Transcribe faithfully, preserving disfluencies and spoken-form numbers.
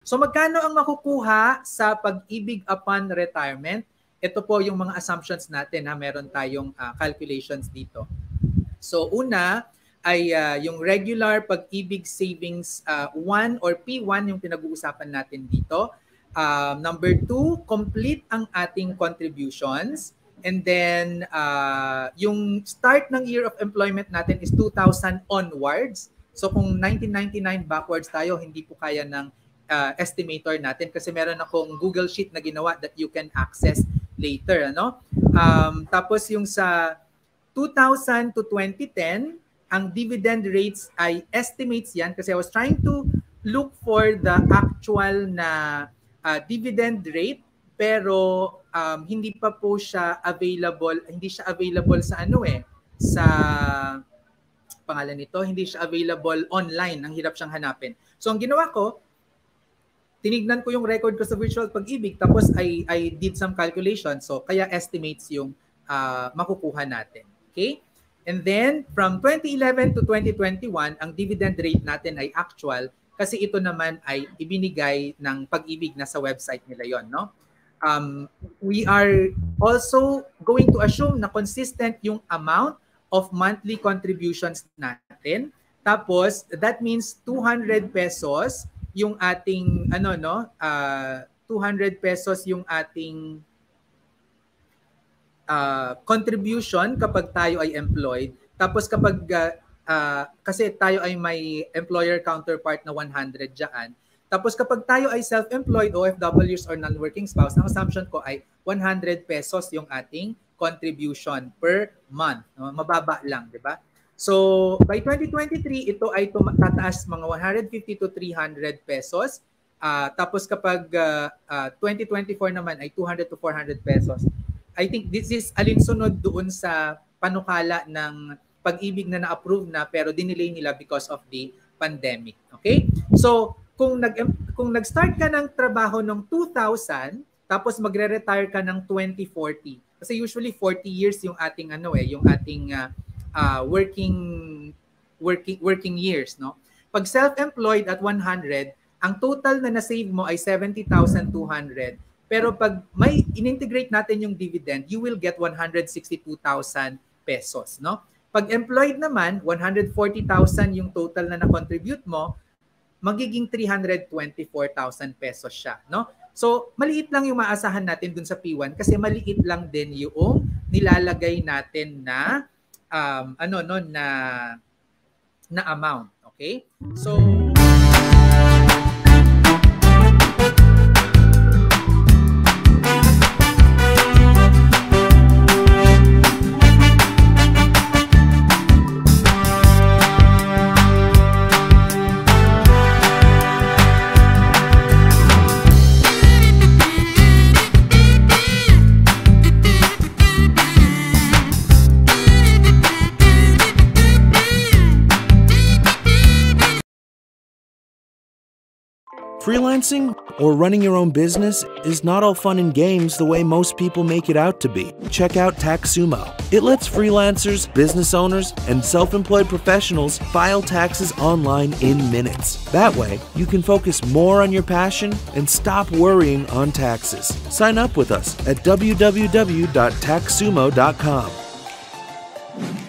So magkano ang makukuha sa pag-ibig upon retirement? Ito po yung mga assumptions natin na meron tayong uh, calculations dito. So una ay uh, yung regular pag-ibig savings uh, one or P one yung pinag-uusapan natin dito. Uh, number two, complete ang ating contributions. And then, uh, yung start ng year of employment natin is two thousand onwards. So kung nineteen ninety-nine backwards tayo, hindi po kaya ng uh, estimator natin kasi meron akong Google Sheet na ginawa that you can access later. Ano? Um, tapos yung sa two thousand to twenty ten, ang dividend rates ay estimates yan kasi I was trying to look for the actual na uh, dividend rate pero um, hindi pa po siya available, hindi siya available sa ano eh, sa pangalan nito, hindi siya available online, ang hirap siyang hanapin. So ang ginawa ko, tinignan ko yung record ko sa Virtual Pag-ibig tapos I, I did some calculations, so kaya estimates yung uh, makukuha natin. Okay? And then from twenty eleven to twenty twenty-one, ang dividend rate natin ay actual kasi ito naman ay ibinigay ng Pag-ibig na sa website nila yon, no? Um, we are also going to assume na consistent yung amount of monthly contributions natin. Tapos, that means two hundred pesos yung ating, ano, no? Uh, two hundred pesos yung ating uh, contribution kapag tayo ay employed. Tapos kapag, uh, uh, kasi tayo ay may employer counterpart na one hundred dyan. Tapos kapag tayo ay self-employed, O F Ws or non-working spouse, ang assumption ko ay one hundred pesos yung ating contribution per month. No? Mababa lang, di ba? So by twenty twenty-three, ito ay tataas mga one hundred fifty to three hundred pesos. Uh, tapos kapag uh, uh, twenty twenty-four naman ay two hundred to four hundred pesos. I think this is alinsunod doon sa panukala ng Pag-ibig na na-approve na pero dinelay nila because of the pandemic. Okay? So kung nag kung nag-start ka ng trabaho ng two thousand tapos magre-retire ka ng twenty forty kasi usually forty years yung ating ano eh yung ating uh, uh, working working working years, no? Pag self-employed at one hundred, ang total na na-save mo ay seventy thousand two hundred, pero pag may in-integrate natin yung dividend, you will get one hundred sixty-two thousand pesos, no? Pag employed naman, one hundred forty thousand yung total na na-contribute mo, magiging three hundred twenty-four thousand pesos siya, no? So, maliit lang yung maasahan natin dun sa P one kasi maliit lang din yung nilalagay natin na um, ano no na na amount, okay? So Freelancing or running your own business is not all fun and games the way most people make it out to be. Check out TaxSumo. It lets freelancers, business owners, and self-employed professionals file taxes online in minutes. That way, you can focus more on your passion and stop worrying on taxes. Sign up with us at w w w dot tax sumo dot com.